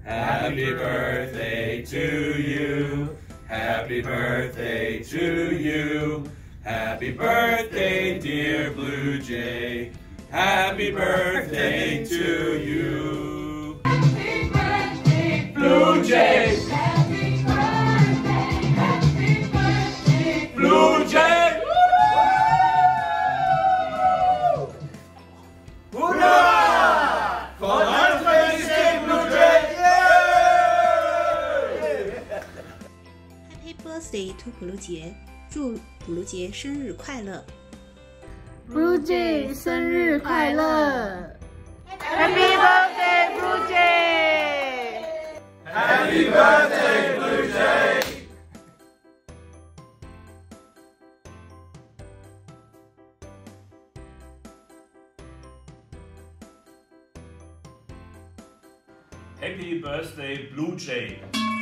Happy birthday to you. Happy birthday to you. Happy birthday, dear BluJay. Happy birthday to you. Happy birthday, BluJay. Happy birthday, BluJay. Hurra! For our birthday, BluJay! Happy birthday to BluJay， 祝BluJay生日快乐 BluJay 生日快乐 Happy birthday, BluJay! Happy birthday, BluJay! Happy birthday, BluJay!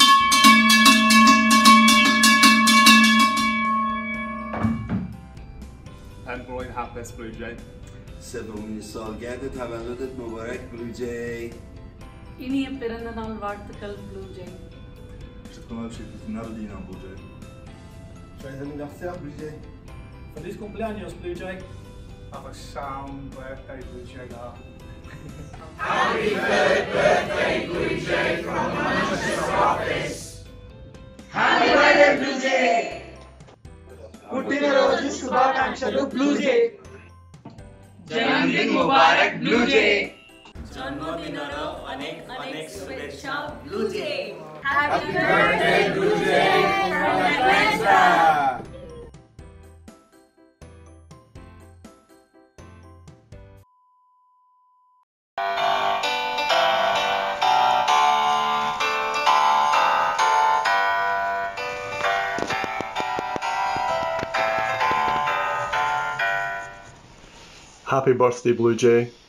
I'm growing happiness, BluJay. سومین سالگرد تولدت مبارک BluJay. இனிய பிறந்த நாள் வாழ்த்துக்கள் BluJay. Szybko przyjść na rodzinę BluJay. Feliz aniversaire BluJay. Feliz cumpleaños, BluJay. Have a sound birthday, BluJay. Happy birthday, BluJay from Manchester office. Happy birthday, BluJay! పుట్టినరోజు శుభాకాంక్షలు BluJay! जन्मदिन मुबारक BluJay! जन्मदिनର अनेक अनेक शुभेच्छा BluJay. Happy birthday, BluJay from Atlanta. Happy birthday, BluJay.